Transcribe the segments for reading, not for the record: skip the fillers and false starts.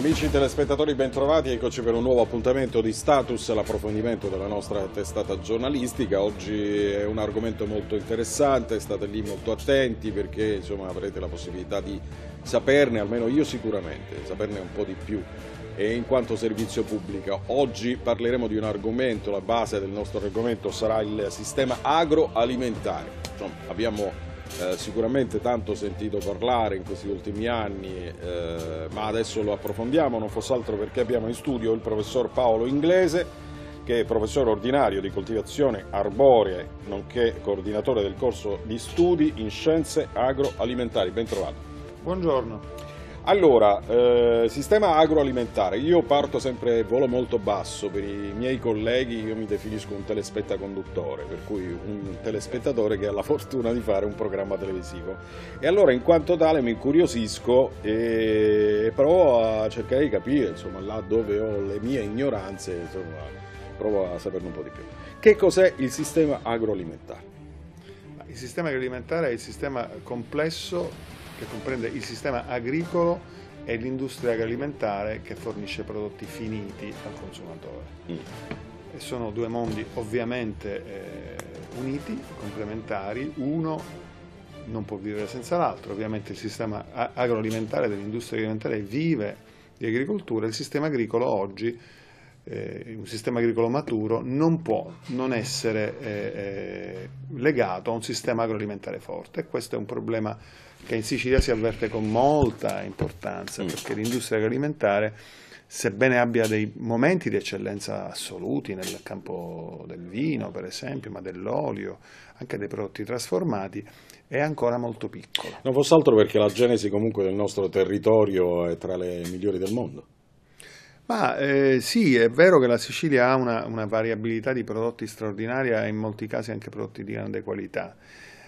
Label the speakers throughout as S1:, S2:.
S1: Amici telespettatori, bentrovati, eccoci per un nuovo appuntamento di Status, l'approfondimento della nostra testata giornalistica. Oggi è un argomento molto interessante, state lì molto attenti perché insomma avrete la possibilità di saperne, almeno io sicuramente, saperne un po' di più. E in quanto servizio pubblico, oggi parleremo di un argomento, la base del nostro argomento sarà il sistema agroalimentare. Insomma, abbiamo sicuramente tanto sentito parlare in questi ultimi anni, ma adesso lo approfondiamo, non fosse altro perché abbiamo in studio il professor Paolo Inglese, che è professore ordinario di coltivazione arboree, nonché coordinatore del corso di studi in scienze agroalimentari. Ben trovato.
S2: Buongiorno.
S1: Allora, sistema agroalimentare, io parto sempre a volo molto basso, per i miei colleghi io mi definisco un telespettaconduttore, per cui un telespettatore che ha la fortuna di fare un programma televisivo. E allora in quanto tale mi incuriosisco e provo a cercare di capire, insomma, là dove ho le mie ignoranze, insomma, provo a saperne un po' di più. Che cos'è il sistema agroalimentare?
S2: Il sistema agroalimentare è il sistema complesso che comprende il sistema agricolo e l'industria agroalimentare che fornisce prodotti finiti al consumatore. E sono due mondi ovviamente uniti, complementari, uno non può vivere senza l'altro. Ovviamente il sistema agroalimentare dell'industria agroalimentare vive di agricoltura, il sistema agricolo oggi, un sistema agricolo maturo, non può non essere legato a un sistema agroalimentare forte, e questo è un problema che in Sicilia si avverte con molta importanza, perché l'industria agroalimentare, sebbene abbia dei momenti di eccellenza assoluti nel campo del vino, per esempio, ma dell'olio, anche dei prodotti trasformati, è ancora molto piccola.
S1: Non fosse altro perché la genesi comunque del nostro territorio è tra le migliori del mondo.
S2: Ma sì, è vero che la Sicilia ha una variabilità di prodotti straordinaria e in molti casi anche prodotti di grande qualità.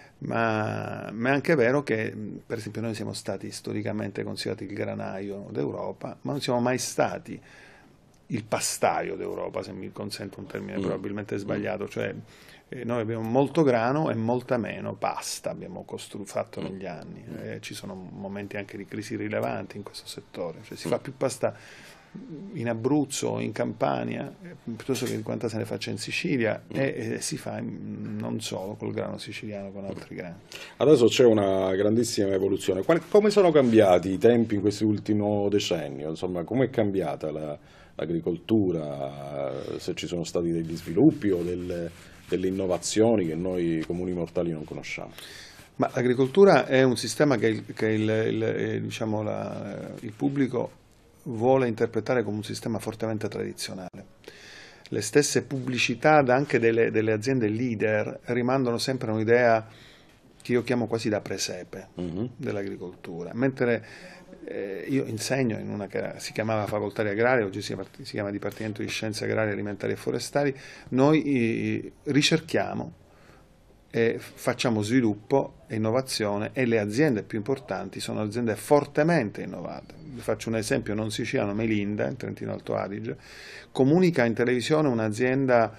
S2: Ma è anche vero che, per esempio, noi siamo stati storicamente considerati il granaio d'Europa, ma non siamo mai stati il pastaio d'Europa, se mi consente un termine probabilmente sbagliato, cioè noi abbiamo molto grano e molta meno pasta abbiamo fatto negli anni, ci sono momenti anche di crisi rilevanti in questo settore, cioè si fa più pasta in Abruzzo o in Campania piuttosto che quanta se ne faccia in Sicilia, e si fa non solo col grano siciliano, con altri grani.
S1: Adesso c'è una grandissima evoluzione. Come sono cambiati i tempi in questo ultimo decennio? Insomma, come è cambiata l'agricoltura, se ci sono stati degli sviluppi o delle innovazioni che noi comuni mortali non conosciamo?
S2: Ma l'agricoltura è un sistema che il pubblico vuole interpretare come un sistema fortemente tradizionale. Le stesse pubblicità anche delle aziende leader rimandano sempre a un'idea che io chiamo quasi da presepe dell'agricoltura, mentre io insegno in una che si chiamava facoltà di agraria, oggi si chiama Dipartimento di Scienze Agrarie, Alimentari e Forestali. Noi ricerchiamo e facciamo sviluppo e innovazione, e le aziende più importanti sono aziende fortemente innovate. Vi faccio un esempio non siciliano: Melinda, in Trentino Alto Adige, comunica in televisione un'azienda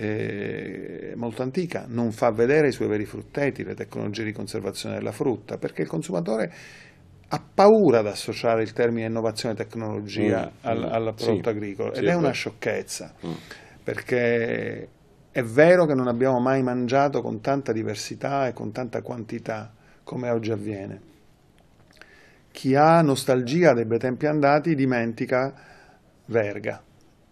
S2: molto antica, non fa vedere i suoi veri frutteti, le tecnologie di conservazione della frutta, perché il consumatore ha paura ad associare il termine innovazione e tecnologia al prodotto agricolo, ed è una sciocchezza, perché è vero che non abbiamo mai mangiato con tanta diversità e con tanta quantità come oggi avviene. Chi ha nostalgia dei bei tempi andati dimentica Verga,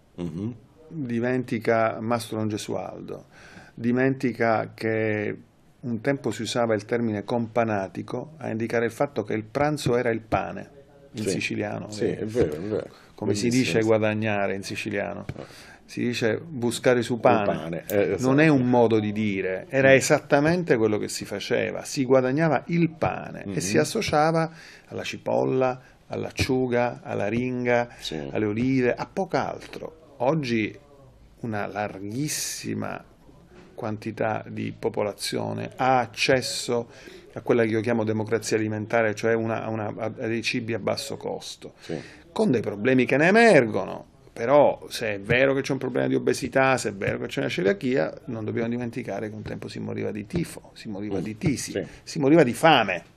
S2: dimentica Mastro Don Gesualdo, dimentica che un tempo si usava il termine companatico a indicare il fatto che il pranzo era il pane in siciliano.
S1: Sì, è vero, è vero.
S2: Come si dice guadagnare in siciliano? Si dice buscare su pane, non è un modo di dire, era esattamente quello che si faceva, si guadagnava il pane e si associava alla cipolla, all'acciuga, alla ringa, alle olive, a poco-altro. Oggi una larghissima quantità di popolazione ha accesso a quella che io chiamo democrazia alimentare, cioè a dei cibi a basso costo, con dei problemi che ne emergono. Però se è vero che c'è un problema di obesità, se è vero che c'è una celiachia, non dobbiamo dimenticare che un tempo si moriva di tifo, si moriva di tisi, si moriva di fame.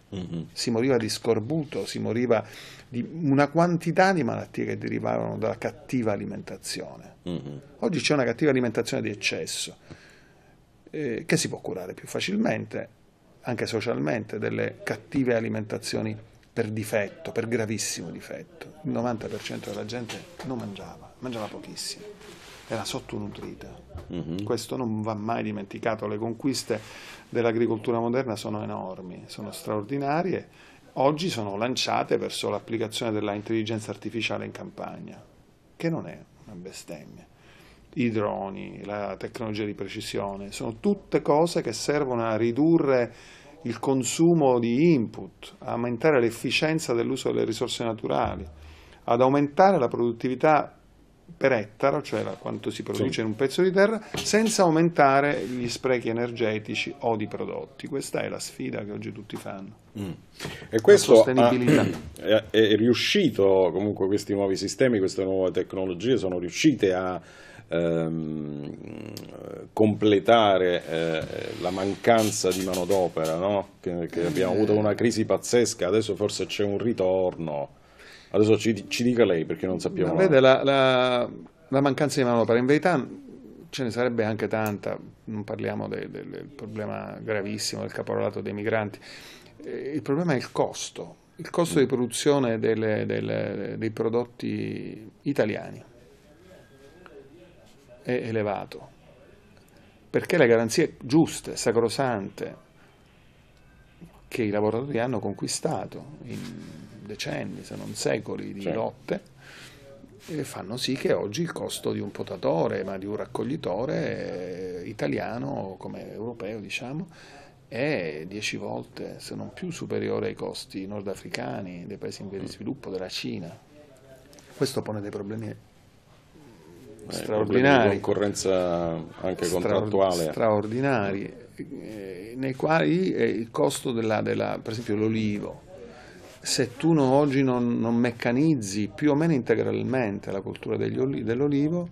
S2: Si moriva di scorbuto, si moriva di una quantità di malattie che derivavano dalla cattiva alimentazione. Oggi c'è una cattiva alimentazione di eccesso, che si può curare più facilmente, anche socialmente, delle cattive alimentazioni per difetto, per gravissimo difetto. Il 90% della gente non mangiava pochissimo, era sottonutrita. Questo non va mai dimenticato. Le conquiste dell'agricoltura moderna sono enormi, sono straordinarie. Oggi sono lanciate verso l'applicazione della intelligenza artificiale in campagna, che non è una bestemmia. I droni, la tecnologia di precisione, sono tutte cose che servono a ridurre il consumo di input, a aumentare l'efficienza dell'uso delle risorse naturali, ad aumentare la produttività per ettaro, cioè quanto si produce in un pezzo di terra, senza aumentare gli sprechi energetici o di prodotti. Questa è la sfida che oggi tutti fanno.
S1: E questo è riuscito, comunque questi nuovi sistemi, queste nuove tecnologie sono riuscite a completare la mancanza di manodopera, no? Che abbiamo avuto una crisi pazzesca, adesso forse c'è un ritorno. Adesso ci dica lei, perché non sappiamo.
S2: Vede, la mancanza di manodopera, in verità ce ne sarebbe anche tanta, non parliamo del problema gravissimo del caporalato dei migranti. Il problema è il costo di produzione dei prodotti italiani è elevato, perché le garanzie giuste, sacrosante, che i lavoratori hanno conquistato in decenni, se non secoli di lotte, fanno sì che oggi il costo di un potatore, ma di un raccoglitore italiano come europeo, diciamo, è 10 volte, se non più, superiore ai costi nordafricani, dei paesi in via di sviluppo, della Cina. Questo pone dei problemi straordinari,
S1: di concorrenza anche contrattuale,
S2: straordinari, nei quali il costo per esempio l'olivo, se tu oggi non meccanizzi più o meno integralmente la coltura dell'olivo,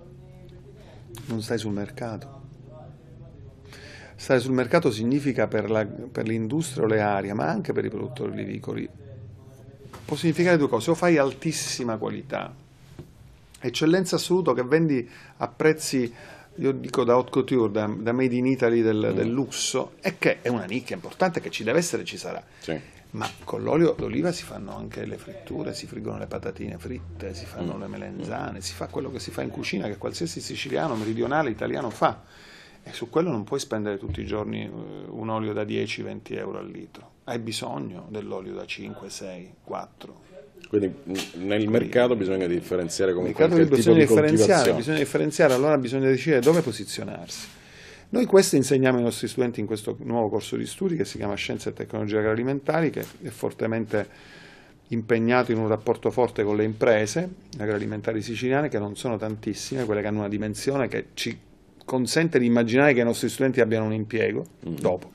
S2: non stai sul mercato. Stare sul mercato significa per l'industria olearia, ma anche per i produttori olivicoli, può significare due cose: o fai altissima qualità, eccellenza assoluta, che vendi a prezzi, io dico da haute couture, da made in Italy del lusso, e che è una nicchia importante, che ci deve essere, ci sarà. Sì. Ma con l'olio d'oliva si fanno anche le fritture, si friggono le patatine fritte, si fanno le melenzane, si fa quello che si fa in cucina, che qualsiasi siciliano, meridionale, italiano fa. E su quello non puoi spendere tutti i giorni un olio da 10-20 euro al litro. Hai bisogno dell'olio da 5, 6, 4.
S1: Quindi nel mercato bisogna differenziare comunque anche il tipo di coltivazione.
S2: Bisogna differenziare, allora bisogna decidere dove posizionarsi. Noi questo insegniamo ai nostri studenti in questo nuovo corso di studi che si chiama Scienze e Tecnologie Agroalimentari, che è fortemente impegnato in un rapporto forte con le imprese agroalimentari siciliane, che non sono tantissime, quelle che hanno una dimensione che ci consente di immaginare che i nostri studenti abbiano un impiego dopo.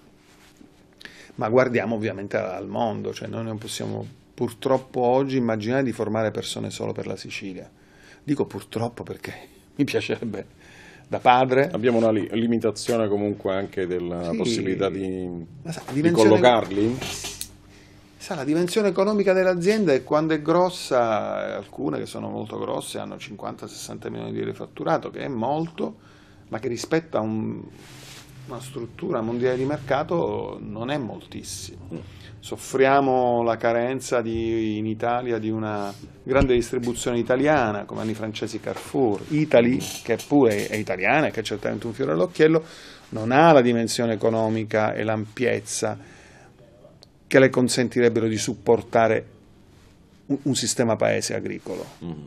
S2: Ma guardiamo ovviamente al mondo, cioè noi non possiamo purtroppo oggi immaginare di formare persone solo per la Sicilia. Dico purtroppo perché mi piacerebbe, da padre.
S1: Abbiamo una limitazione comunque anche della possibilità di collocarli?
S2: La dimensione economica dell'azienda è, quando è grossa, alcune che sono molto grosse hanno 50-60 milioni di euro di fatturato, che è molto, ma che rispetto a una struttura mondiale di mercato non è moltissimo. Soffriamo la carenza in Italia di una grande distribuzione italiana, come hanno i francesi Carrefour. Italy, che pure è italiana e che è certamente un fiore all'occhiello, non ha la dimensione economica e l'ampiezza che le consentirebbero di supportare un sistema paese agricolo.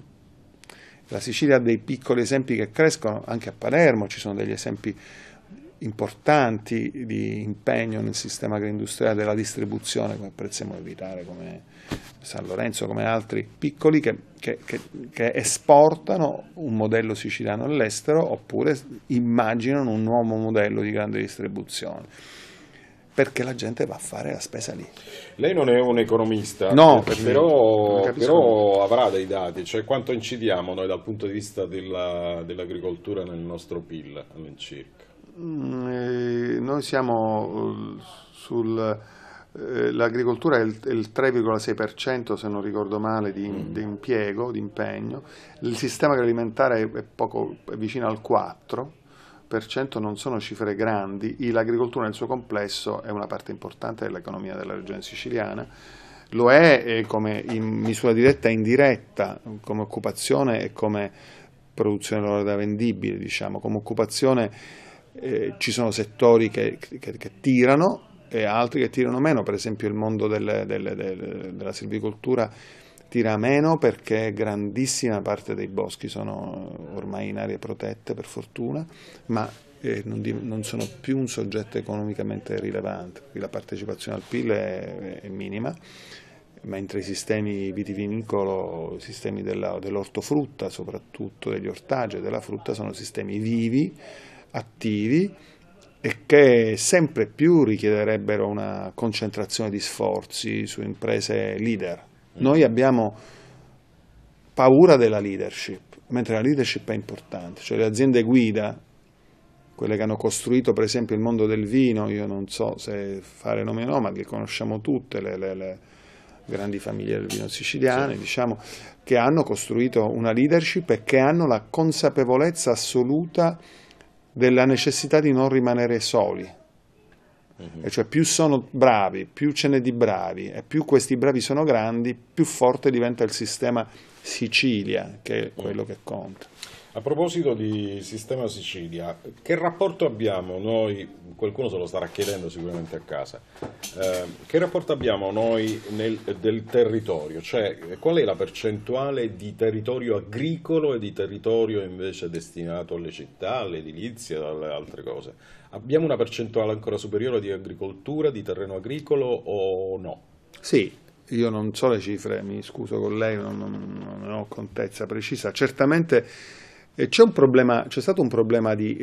S2: La Sicilia ha dei piccoli esempi che crescono, anche a Palermo ci sono degli esempi importanti di impegno nel sistema agroindustriale della distribuzione, come Prezzemolo Vitale, come San Lorenzo, come altri piccoli che esportano un modello siciliano all'estero, oppure immaginano un nuovo modello di grande distribuzione, perché la gente va a fare la spesa lì.
S1: Lei non è un economista,
S2: no,
S1: però avrà dei dati, cioè quanto incidiamo noi dal punto di vista dell'agricoltura nel nostro PIL all'incirca?
S2: Noi siamo sul l'agricoltura è il 3,6% se non ricordo male di impiego, di impegno, il sistema agroalimentare è vicino al 4%, non sono cifre grandi, l'agricoltura nel suo complesso è una parte importante dell'economia della regione siciliana, lo è come in misura diretta e indiretta, come occupazione e come produzione lorda vendibile, diciamo. Come occupazione ci sono settori che tirano e altri che tirano meno, per esempio il mondo della silvicoltura tira meno perché grandissima parte dei boschi sono ormai in aree protette, per fortuna, ma non sono più un soggetto economicamente rilevante, la partecipazione al PIL è minima, mentre i sistemi vitivinicolo, i sistemi dell'ortofrutta, soprattutto degli ortaggi e della frutta, sono sistemi vivi, attivi e che sempre più richiederebbero una concentrazione di sforzi su imprese leader. Noi abbiamo paura della leadership, mentre la leadership è importante, cioè le aziende guida, quelle che hanno costruito per esempio il mondo del vino, io non so se fare nomi o no, ma le conosciamo tutte, le grandi famiglie del vino siciliane, sì, diciamo, che hanno costruito una leadership e che hanno la consapevolezza assoluta della necessità di non rimanere soli. E cioè più sono bravi, più ce n'è di bravi e più questi bravi sono grandi, più forte diventa il sistema Sicilia, che è quello che conta.
S1: A proposito di sistema Sicilia, che rapporto abbiamo noi, qualcuno se lo starà chiedendo sicuramente a casa, che rapporto abbiamo noi del territorio, cioè qual è la percentuale di territorio agricolo e di territorio invece destinato alle città, all'edilizia e alle altre cose? Abbiamo una percentuale ancora superiore di agricoltura, di terreno agricolo o no?
S2: Sì, io non so le cifre, mi scuso con lei, non ne ho contezza precisa, certamente. C'è stato un problema di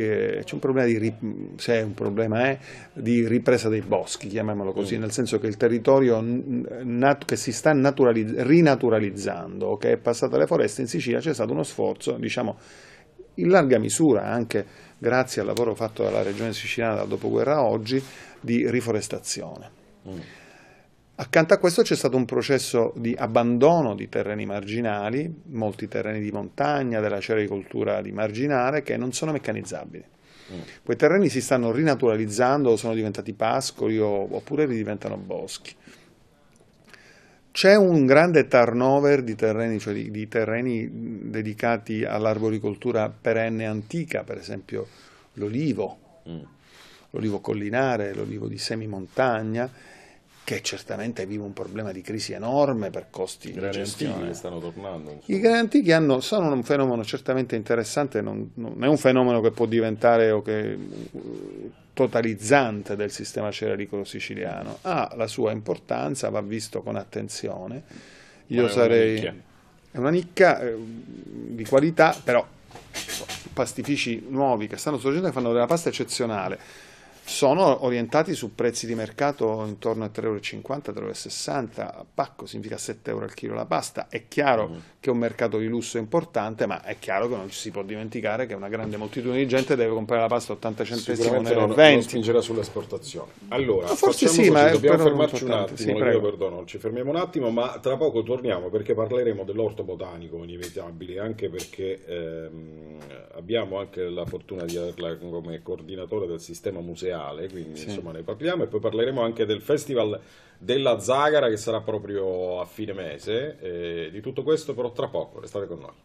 S2: ripresa dei boschi, chiamiamolo così, nel senso che il territorio che si sta rinaturalizzando, che è passato alle foreste in Sicilia, c'è stato uno sforzo, diciamo, in larga misura, anche grazie al lavoro fatto dalla regione siciliana dal dopoguerra a oggi, di riforestazione. Accanto a questo c'è stato un processo di abbandono di terreni marginali, molti terreni di montagna, della cerericoltura di marginale, che non sono meccanizzabili. Quei terreni si stanno rinaturalizzando, sono diventati pascoli oppure ridiventano boschi. C'è un grande turnover di terreni, cioè di terreni dedicati all'arboricoltura perenne antica, per esempio l'olivo collinare, l'olivo di semimontagna, che certamente vive un problema di crisi enorme per costi di gestione.
S1: Che stanno tornando.
S2: I grani antichi sono un fenomeno certamente interessante, non è un fenomeno che può diventare totalizzante del sistema cerericolo siciliano, ha la sua importanza, va visto con attenzione. Io è una nicchia di qualità, però pastifici nuovi che stanno sorgendo e fanno della pasta eccezionale. Sono orientati su prezzi di mercato intorno a 3,50 €, 3,60 € a pacco, significa 7 € al chilo la pasta. È chiaro che è un mercato di lusso importante, ma è chiaro che non ci si può dimenticare che una grande moltitudine di gente deve comprare la pasta a 80 centesimi,
S1: non spingerà sull'esportazione. Allora,
S2: forse sì, ma
S1: dobbiamo fermarci un attimo, sì, perdono, ci fermiamo un attimo, ma tra poco torniamo perché parleremo dell'orto botanico inevitabile, anche perché abbiamo anche la fortuna di averla come coordinatore del sistema museale, quindi sì, insomma ne parliamo, e poi parleremo anche del Festival della Zagara che sarà proprio a fine mese, di tutto questo però tra poco, restate con noi.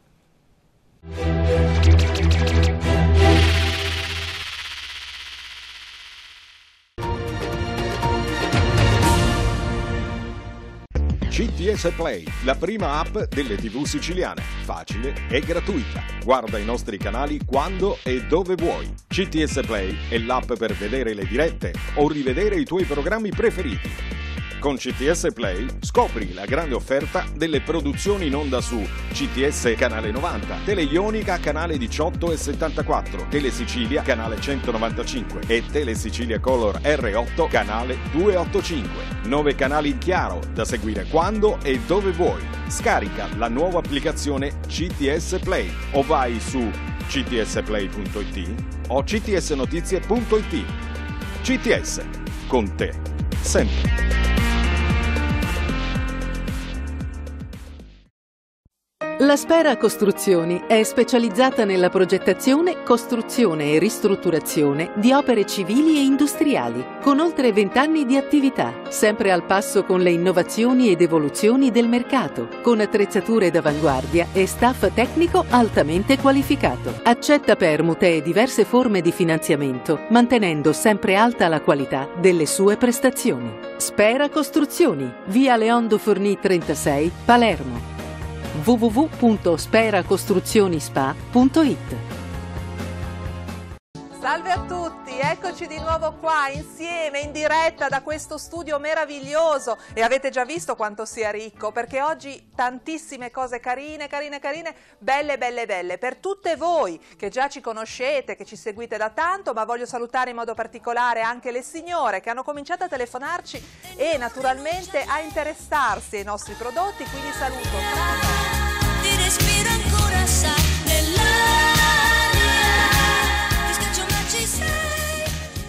S3: CTS Play, la prima app delle TV siciliane, facile e gratuita. Guarda i nostri canali quando e dove vuoi. CTS Play è l'app per vedere le dirette o rivedere i tuoi programmi preferiti. Con CTS Play scopri la grande offerta delle produzioni in onda su CTS Canale 90, Tele Ionica Canale 18 e 74, Tele Sicilia Canale 195 e Tele Sicilia Color R8 Canale 285. 9 canali in chiaro da seguire quando e dove vuoi. Scarica la nuova applicazione CTS Play o vai su ctsplay.it o ctsnotizie.it. CTS, con te, sempre.
S4: La Spera Costruzioni è specializzata nella progettazione, costruzione e ristrutturazione di opere civili e industriali, con oltre 20 anni di attività, sempre al passo con le innovazioni ed evoluzioni del mercato, con attrezzature d'avanguardia e staff tecnico altamente qualificato. Accetta permute e diverse forme di finanziamento, mantenendo sempre alta la qualità delle sue prestazioni. Spera Costruzioni, via Leondo Fornì 36, Palermo. www.speracostruzionispa.it.
S5: Salve a tutti, eccoci di nuovo qua insieme in diretta da questo studio meraviglioso e avete già visto quanto sia ricco, perché oggi tantissime cose carine, belle per tutte voi che già ci conoscete, che ci seguite da tanto, ma voglio salutare in modo particolare anche le signore che hanno cominciato a telefonarci e naturalmente a interessarsi ai nostri prodotti, quindi saluto.
S6: Ti respiro ancora, sai, nell'aria, ti scaccio ma ci sei.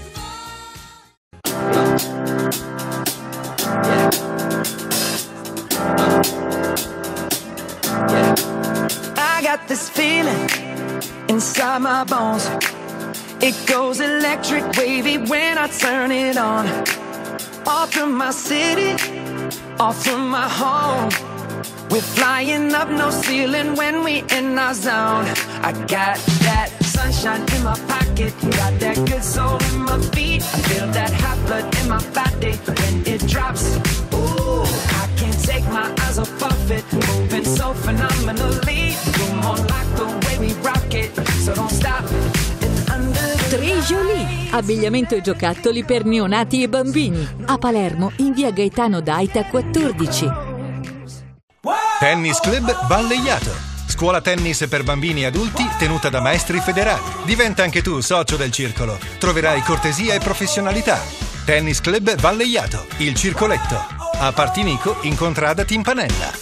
S7: I got this feeling inside my bones. It goes electric wavy when I turn it on. Off from my city, off from my home. We're flying up, no ceiling when we in our zone. I got that sunshine in my pocket, got that good soul in my feet. I feel that hot blood in my body when it drops. Ooh, I can't take my eyes off of it, moving so phenomenally. You're more like the way we rock it, so don't stop.
S8: Tri-Jolie, abbigliamento e giocattoli per neonati e bambini. A Palermo, in via Gaetano Daita 14.
S9: Tennis Club Valleiato. Scuola tennis per bambini e adulti tenuta da maestri federali. Diventa anche tu socio del circolo. Troverai cortesia e professionalità. Tennis Club Valleiato, il circoletto. A Partinico, in contrada Timpanella.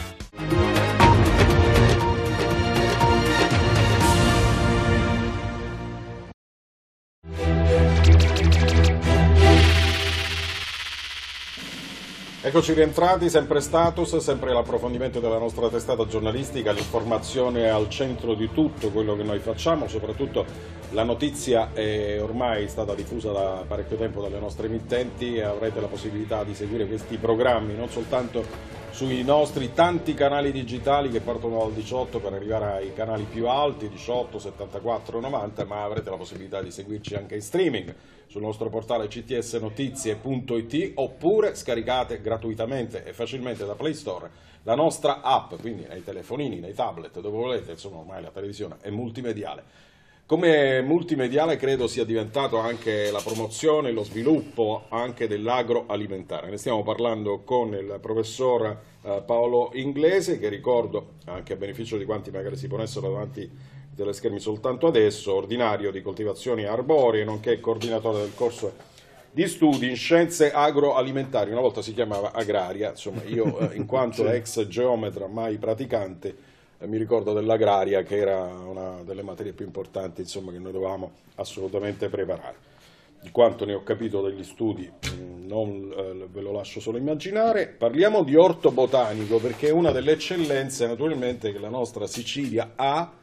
S1: Eccoci rientrati, sempre Status, sempre l'approfondimento della nostra testata giornalistica, l'informazione al centro di tutto quello che noi facciamo, soprattutto la notizia è ormai stata diffusa da parecchio tempo dalle nostre emittenti e avrete la possibilità di seguire questi programmi non soltanto sui nostri tanti canali digitali che partono dal 18 per arrivare ai canali più alti, 18, 74, 90, ma avrete la possibilità di seguirci anche in streaming sul nostro portale ctsnotizie.it oppure scaricate gratuitamente e facilmente da Play Store la nostra app, quindi nei telefonini, nei tablet, dove volete, insomma ormai la televisione è multimediale. Come multimediale credo sia diventato anche la promozione e lo sviluppo anche dell'agroalimentare. Ne stiamo parlando con il professor Paolo Inglese, che ricordo, anche a beneficio di quanti magari si ponessero davanti delle schermi soltanto adesso, ordinario di coltivazioni arboree, nonché coordinatore del corso di studi in scienze agroalimentari, una volta si chiamava agraria, insomma io in quanto ex geometra mai praticante mi ricordo dell'agraria che era una delle materie più importanti, insomma, che noi dovevamo assolutamente preparare. Di quanto ne ho capito degli studi non ve lo lascio solo immaginare. Parliamo di orto botanico perché è una delle eccellenze naturalmente che la nostra Sicilia ha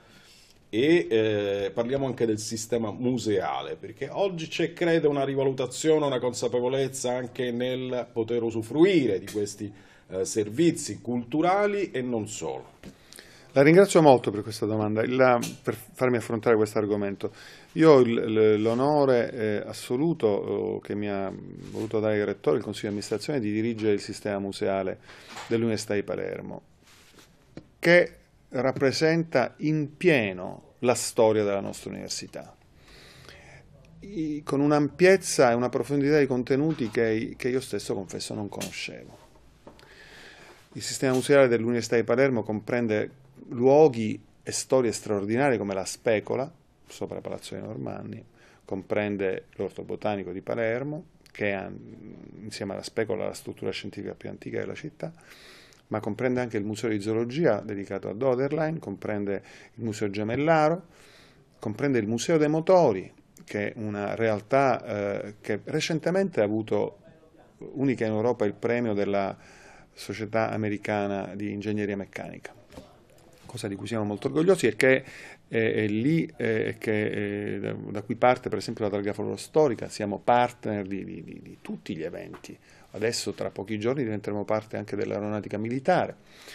S1: e parliamo anche del sistema museale perché oggi c'è credo una rivalutazione, una consapevolezza anche nel poter usufruire di questi servizi culturali e non solo.
S2: La ringrazio molto per questa domanda, per farmi affrontare questo argomento. Io ho l'onore assoluto che mi ha voluto dare il rettore del Consiglio di amministrazione di dirigere il sistema museale dell'Università di Palermo, che rappresenta in pieno la storia della nostra università, con un'ampiezza e una profondità di contenuti che io stesso confesso non conoscevo. Il sistema museale dell'Università di Palermo comprende luoghi e storie straordinarie come la Specola, sopra Palazzo dei Normanni, comprende l'Orto Botanico di Palermo, che è insieme alla Specola la struttura scientifica più antica della città, ma comprende anche il Museo di Zoologia dedicato a Doderlein, comprende il Museo Gemellaro, comprende il Museo dei Motori, che è una realtà che recentemente ha avuto, unica in Europa, il premio della Società Americana di Ingegneria Meccanica. cosa di cui siamo molto orgogliosi, è che è lì da cui parte per esempio la targa florostorica. Siamo partner di tutti gli eventi. Adesso tra pochi giorni diventeremo parte anche dell'aeronautica militare.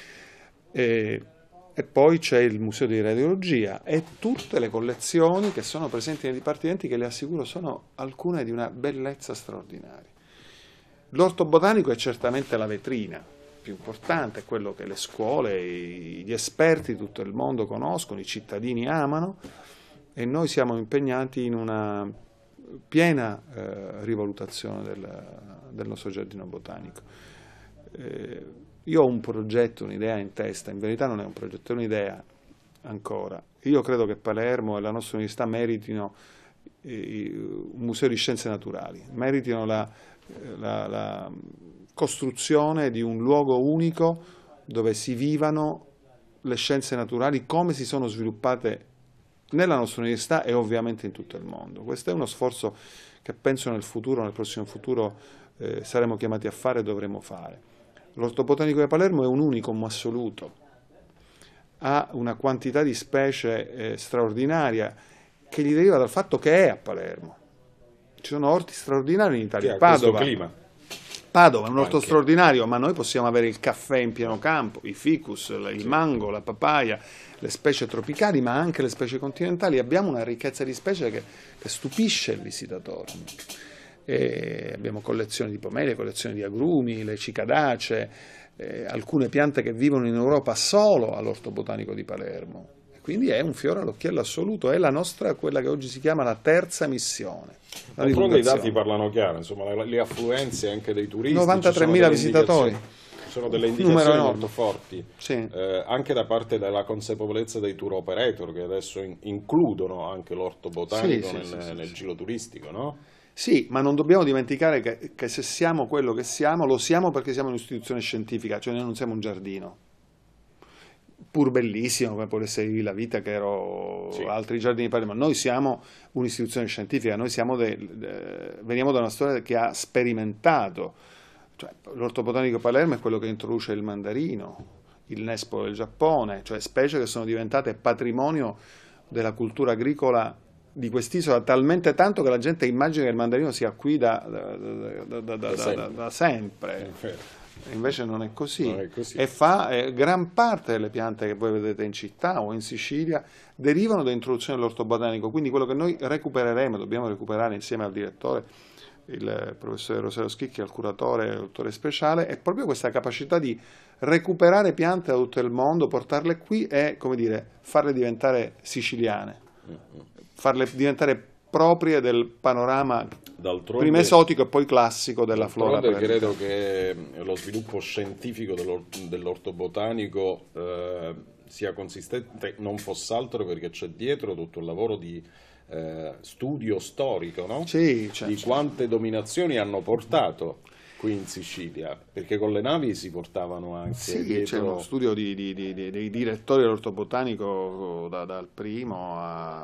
S2: E poi c'è il Museo di Radiologia e tutte le collezioni che sono presenti nei dipartimenti, che le assicuro sono alcune di una bellezza straordinaria. L'orto botanico è certamente la vetrina più importante, è quello che le scuole, gli esperti di tutto il mondo conoscono, i cittadini amano, e noi siamo impegnati in una piena rivalutazione del nostro giardino botanico. Io ho un progetto, un'idea in testa, in verità non è un progetto, è un'idea ancora. Io credo che Palermo e la nostra università meritino un museo di scienze naturali, meritino la costruzione di un luogo unico dove si vivano le scienze naturali come si sono sviluppate nella nostra università e ovviamente in tutto il mondo. Questo è uno sforzo che penso nel prossimo futuro saremo chiamati a fare e dovremo fare. L'Orto Botanico di Palermo è un unicum assoluto, ha una quantità di specie straordinaria che gli deriva dal fatto che è a Palermo. Ci sono orti straordinari in Italia. Padova è un orto straordinario, ma noi possiamo avere il caffè in pieno campo, i ficus, il mango, la papaya, le specie tropicali, ma anche le specie continentali. Abbiamo una ricchezza di specie che stupisce il visitatore. E abbiamo collezioni di pomeli, collezioni di agrumi, le cicadacee, alcune piante che vivono in Europa solo all'Orto Botanico di Palermo. Quindi è un fiore all'occhiello assoluto, è la nostra, quella che oggi si chiama la terza missione.
S1: D'altronde i dati parlano chiaro, insomma, le affluenze anche dei turisti.
S2: 93.000 visitatori.
S1: Sono delle indicazioni molto forti,
S2: sì.
S1: Anche da parte della consapevolezza dei tour operator, che adesso includono anche l'orto botanico nel giro turistico, no?
S2: Sì, ma non dobbiamo dimenticare che se siamo quello che siamo, lo siamo perché siamo un'istituzione scientifica, cioè noi non siamo un giardino, pur bellissimo come può essere Villa Vita, che ero altri giardini di Palermo. Noi siamo un'istituzione scientifica, noi veniamo da una storia che ha sperimentato, cioè, l'Orto Botanico Palermo è quello che introduce il mandarino, il Nespo del Giappone, cioè specie che sono diventate patrimonio della cultura agricola di quest'isola, talmente tanto che la gente immagina che il mandarino sia qui da sempre. Invece non è così. E gran parte delle piante che voi vedete in città o in Sicilia derivano dall'introduzione dell'orto botanico, quindi quello che noi dobbiamo recuperare insieme al direttore, il professore Rosario Schicchi, al curatore e dottore speciale, è proprio questa capacità di recuperare piante da tutto il mondo, portarle qui e, come dire, farle diventare siciliane, farle diventare proprie del panorama prima esotico e poi classico della flora.
S1: Credo che lo sviluppo scientifico dell'orto botanico sia consistente non fosse altro perché c'è dietro tutto il lavoro di studio storico, no?
S2: Di
S1: quante dominazioni hanno portato qui in Sicilia, perché con le navi si portavano anche dietro...
S2: c'è uno studio dei direttori dell'orto botanico dal primo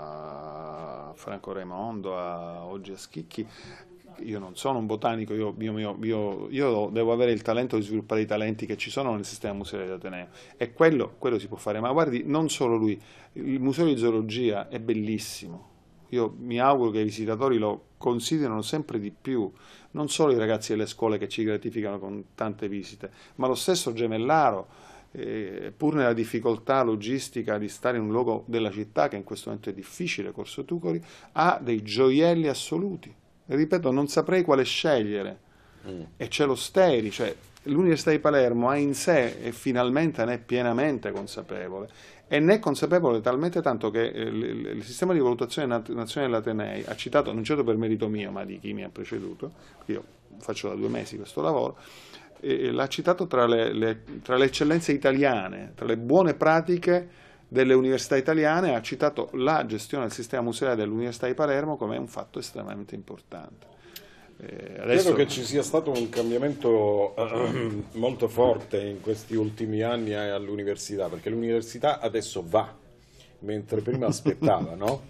S2: a Franco Raimondo oggi a Schicchi. Io non sono un botanico, io devo avere il talento di sviluppare i talenti che ci sono nel sistema museale di Ateneo, e quello si può fare. Ma guardi, non solo lui, il museo di zoologia è bellissimo. Io mi auguro che i visitatori lo considerino sempre di più, non solo i ragazzi delle scuole che ci gratificano con tante visite, ma lo stesso Gemellaro, pur nella difficoltà logistica di stare in un luogo della città che in questo momento è difficile, Corso Tucoli, ha dei gioielli assoluti. E ripeto, non saprei quale scegliere. E c'è lo Steri, cioè l'Università di Palermo ha in sé, e finalmente ne è pienamente consapevole, e ne è consapevole talmente tanto che il sistema di valutazione nazionale dell'Atenei ha citato, non certo per merito mio, ma di chi mi ha preceduto, io faccio da 2 mesi questo lavoro, l'ha citato tra le eccellenze italiane, tra le buone pratiche delle università italiane, ha citato la gestione del sistema museale dell'Università di Palermo come un fatto estremamente importante.
S1: Credo che ci sia stato un cambiamento molto forte in questi ultimi anni all'università, perché l'università adesso va, mentre prima aspettava, no?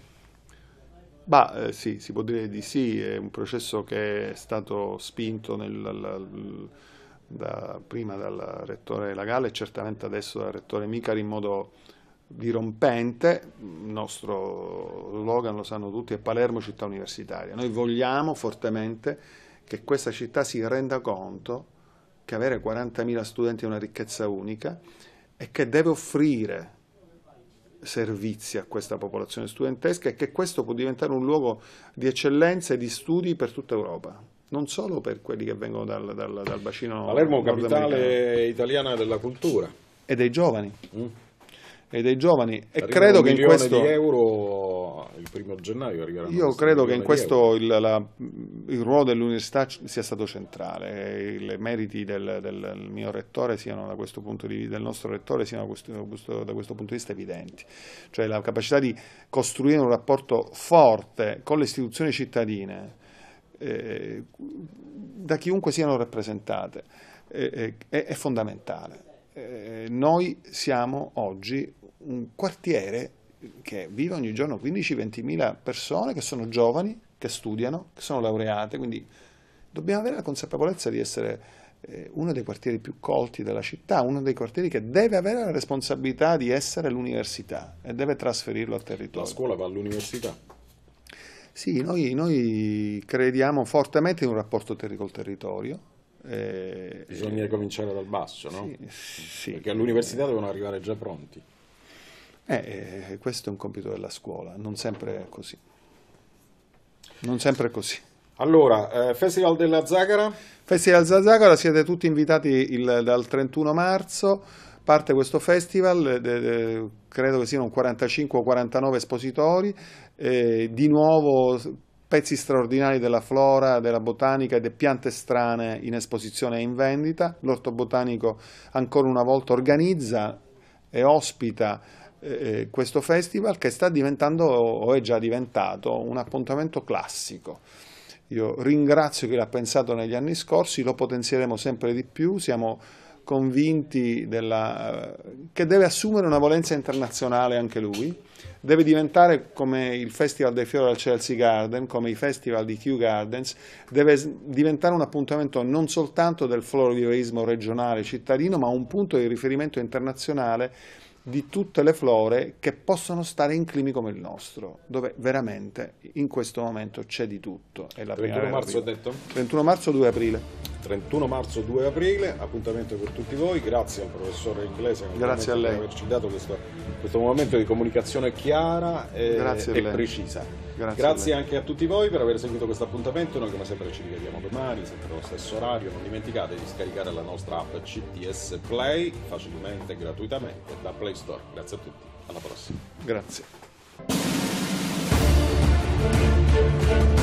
S2: Sì, si può dire di sì, è un processo che è stato spinto prima dal rettore Lagalla e certamente adesso dal rettore Micari in modo dirompente. Il nostro slogan, lo sanno tutti, è Palermo città universitaria. Noi vogliamo fortemente che questa città si renda conto che avere 40.000 studenti è una ricchezza unica e che deve offrire servizi a questa popolazione studentesca, e che questo può diventare un luogo di eccellenza e di studi per tutta Europa, non solo per quelli che vengono dal bacino
S1: Palermo, capitale italiana della cultura.
S2: E dei giovani. E
S1: Arriva
S2: credo che in questo
S1: di euro il 1° gennaio arriveranno.
S2: Io credo che in questo il ruolo dell'università sia stato centrale. I meriti del mio rettore siano da questo punto di vista, del nostro rettore siano da questo punto di vista evidenti. Cioè la capacità di costruire un rapporto forte con le istituzioni cittadine, da chiunque siano rappresentate, è fondamentale. Noi siamo oggi un quartiere che vive ogni giorno 15-20.000 persone che sono giovani, che studiano, che sono laureate, quindi dobbiamo avere la consapevolezza di essere uno dei quartieri più colti della città, uno dei quartieri che deve avere la responsabilità di essere l'università e deve trasferirlo al territorio.
S1: La scuola va all'università?
S2: Sì, noi crediamo fortemente in un rapporto col territorio.
S1: Bisogna cominciare dal basso, no?
S2: Sì.
S1: Perché all'università devono arrivare già pronti.
S2: Questo è un compito della scuola, non sempre è così. Non sempre è così.
S1: Allora, Festival della Zagara?
S2: Festival della Zagara, siete tutti invitati dal 31 marzo, parte questo festival, credo che siano 45 o 49 espositori, di nuovo pezzi straordinari della flora, della botanica e delle piante strane in esposizione e in vendita. L'Orto Botanico ancora una volta organizza e ospita questo festival, che sta diventando, o è già diventato, un appuntamento classico. Io ringrazio chi l'ha pensato negli anni scorsi, lo potenzieremo sempre di più, siamo convinti che deve assumere una valenza internazionale anche lui, deve diventare come il Festival dei Fiori al Chelsea Garden, come i festival di Kew Gardens, deve diventare un appuntamento non soltanto del florovivaismo regionale cittadino, ma un punto di riferimento internazionale di tutte le flore che possono stare in climi come il nostro, dove veramente in questo momento c'è di tutto. È la
S1: 31 marzo ha detto?
S2: 31 marzo, 2 aprile.
S1: 31 marzo, 2 aprile, appuntamento per tutti voi. Grazie al professore Inglese
S2: Grazie a lei.
S1: per averci dato questo momento di comunicazione chiara e precisa. Grazie anche a tutti voi per aver seguito questo appuntamento. Noi come sempre ci rivediamo domani, sempre allo stesso orario. Non dimenticate di scaricare la nostra app CTS Play facilmente e gratuitamente da Play Store. Grazie a tutti, alla prossima.
S2: Grazie.